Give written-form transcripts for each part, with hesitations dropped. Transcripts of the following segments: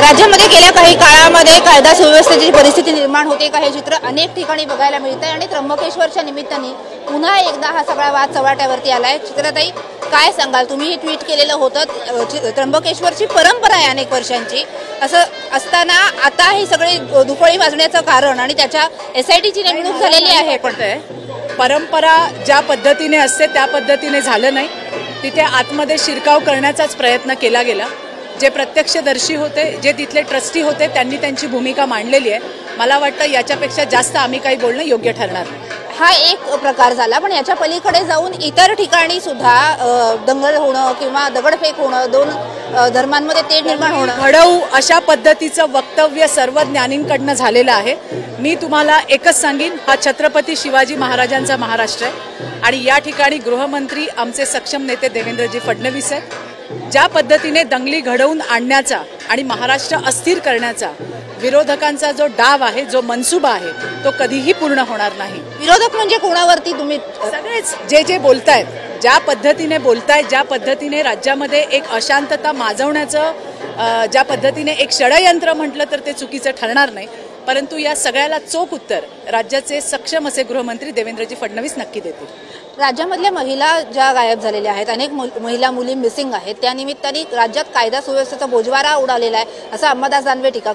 राज्यामध्ये गेल्या काही काळामध्ये कायदा सुव्यवस्थेची परिस्थिती निर्माण होते का हे चित्र अनेक ठिकाणी बघायला मिळते आणि त्र्यंबकेश्वरच्या निमित्ताने पुन्हा एकदा हा सगळा वाद चव्हाट्यावरती आलाय। चित्रताई, काय सांगाल? तुम्ही हे ट्विट केलेलं होतं, त्र्यंबकेश्वरची परंपरा आहे अनेक वर्षांची, असं असताना आता ही सगळी दुफळी वाजण्याचं कारण आणि त्याच्या SITची नेमणूक झालेली आहे। पण परंपरा ज्या पद्धतीने असते त्या पद्धतीने झालं नाही, तिथे आतमध्ये शिरकाव करण्याचाच प्रयत्न केला गेला। जे प्रत्यक्षदर्शी होते, जे तिथले ट्रस्टी होते, त्यांनी त्यांची भूमिका मांडलेली आहे। मला वाटतं याच्यापेक्षा जास्त आम्ही काही बोलणं योग्य ठरणार नाही। हा एक प्रकार झाला, पण याच्या पलीकडे जाऊन इतर ठिकाणी सुद्धा दंगल होणं किंवा दगडफेक होणं, दोन धर्मांमध्ये तेढ निर्माण होणं, घडवू अशा पद्धतीचं वक्तव्य सर्व ज्ञानींकडनं झालेलं आहे। मी तुम्हाला एकच सांगेन, हा छत्रपती शिवाजी महाराजांचा महाराष्ट्र आहे आणि या ठिकाणी गृहमंत्री आमचे सक्षम नेते देवेंद्रजी फडणवीस आहेत। ज्या पद्धतीने दंगली घडवून आणण्याचा आणि महाराष्ट्र अस्थिर करण्याचा विरोधकांचा जो डाव आहे, जो मनसुबा आहे, तो कधीही पूर्ण होणार नाही। विरोधक म्हणजे कोणावरती? तुम्ही सगळेच जे बोलतायत, ज्या पद्धतीने बोलतायत, ज्या पद्धतीने राज्यामध्ये एक अशांतता माजवण्याचं, ज्या पद्धतीने एक षडयंत्र म्हटलं तर ते चुकीचं ठरणार नाही। परंतु या सगळ्याला चोख उत्तर राज्याचे सक्षम असे गृहमंत्री देवेंद्रजी फडणवीस नक्की देतील। राज्यामधल्या महिला ज्या गायब झालेल्या आहेत, अनेक महिला मुली मिसिंग आहेत, त्या निमित्ताने राज्यात कायदा सुव्यवस्थेचा बोजवारा उडालेला आहे, असं अंबादास दानवे टीका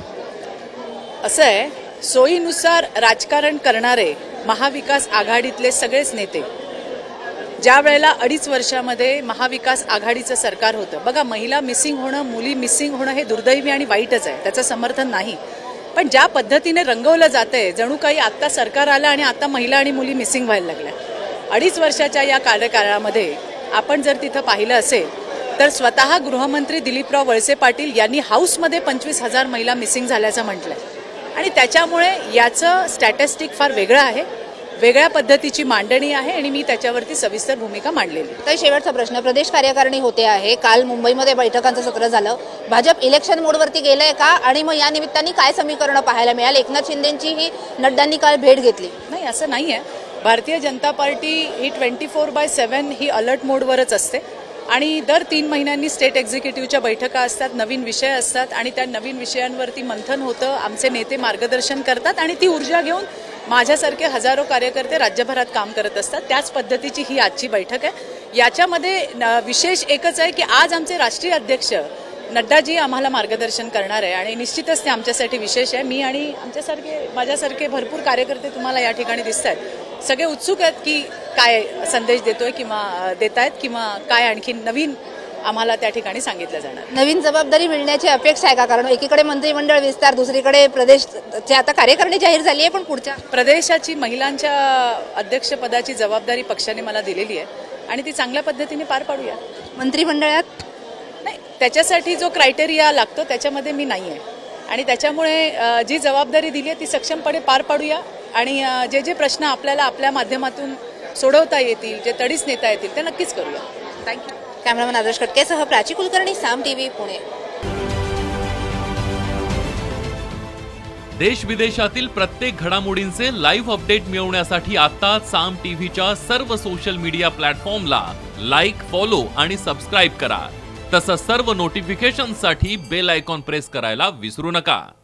करतात। असं आहे, सोयीनुसार राजकारण करणारे महाविकास आघाडीतले सगळेच नेते ज्या वेळेला 2.5 वर्षामध्ये महाविकास आघाडीचं सरकार होतं, बघा, महिला मिसिंग होणं, मुली मिसिंग होणं हे दुर्दैवी आणि वाईटच आहे, त्याचं समर्थन नाही। पण ज्या पद्धतीने रंगवलं जातंय, जणू काही आता सरकार आलं आणि आता महिला आणि मुली मिसिंग व्हायला लागल्या। 2.5 वर्षाच्या या कार्यकाळामध्ये आपण जर तिथं पाहिलं असेल तर स्वतः गृहमंत्री दिलीपराव वळसे पाटील यांनी हाऊसमध्ये 25,000 महिला मिसिंग झाल्याचं म्हटलंय आणि त्याच्यामुळे याचं स्टॅटिस्टिक फार वेगळं आहे, वेगळ्या पद्धतीची मांडणी आहे आणि मी त्याच्यावरती सविस्तर भूमिका मांडलेली। तर शेवटचा प्रश्न, प्रदेश कार्यकारिणी होते आहे, काल मुंबईमध्ये बैठकांचं सत्र झालं, भाजप इलेक्शन मोडवरती गेलंय का आणि मग या निमित्ताने काय समीकरण पाहायला मिळालं? एकनाथ शिंदेंची ही नड्डांनी काल भेट घेतली। नाही, असं नाही आहे। भारतीय जनता पार्टी ही 24/7 ही अलर्ट मोडवरच असते आणि दर 3 महिन्यांनी स्टेट एक्झिक्युटिव्हच्या बैठका असतात, नवीन विषय असतात आणि त्या नवीन विषयांवरती मंथन होतं, आमचे नेते मार्गदर्शन करतात आणि ती ऊर्जा घेऊन माझ्यासारखे हजारो कार्यकर्ते राज्यभरात काम करत असतात। त्याच पद्धतीची ही आजची बैठक आहे। याच्यामध्ये विशेष एकच आहे की आज आमचे राष्ट्रीय अध्यक्ष नड्डाजी आम्हाला मार्गदर्शन करणार आहे आणि निश्चितच ते आमच्यासाठी विशेष आहे। मी आणि माझ्यासारखे भरपूर कार्यकर्ते तुम्हाला या ठिकाणी दिसत आहेत, सगळे उत्सुक आहेत की काय संदेश देतोय किंवा देतायत किंवा काय आणखी नवीन आम्हाला त्या ठिकाणी सांगितलं जाणार। नवीन जबाबदारी मिळण्याची अपेक्षा आहे का? कारण एकीकडे मंत्रिमंडळ विस्तार, दुसरीकडे प्रदेशची आता कार्यकारिणी जाहीर झाली आहे, पण पुढच्या प्रदेशाची महिलांच्या अध्यक्षपदाची जबाबदारी पक्षाने मला दिलेली आहे आणि ती चांगल्या पद्धतीने पार पाडूया। मंत्रिमंडळात नाही, त्याच्यासाठी जो क्रायटेरिया लागतो त्याच्यामध्ये मी नाही आहे आणि त्याच्यामुळे जी जबाबदारी दिली आहे ती सक्षमपणे पार पाडूया आणि जे प्रश्न आपल्याला आपल्या माध्यमातून सोडवता येतील, जे तडीस नेता येतील, ते नक्कीच करूया। थँक्यू। कॅमेरामॅन आदर्श खटकेसह प्राची कुलकर्णी, साम TV, पुणे। देश विदेशातील प्रत्येक घडामोडींचे लाईव्ह अपडेट मिळवण्यासाठी आता साम TVच्या सर्व सोशल मीडिया प्लॅटफॉर्मला लाईक, फॉलो आणि सबस्क्राईब करा। तसंच सर्व नोटिफिकेशनसाठी बेल आयकॉन प्रेस करायला विसरू नका।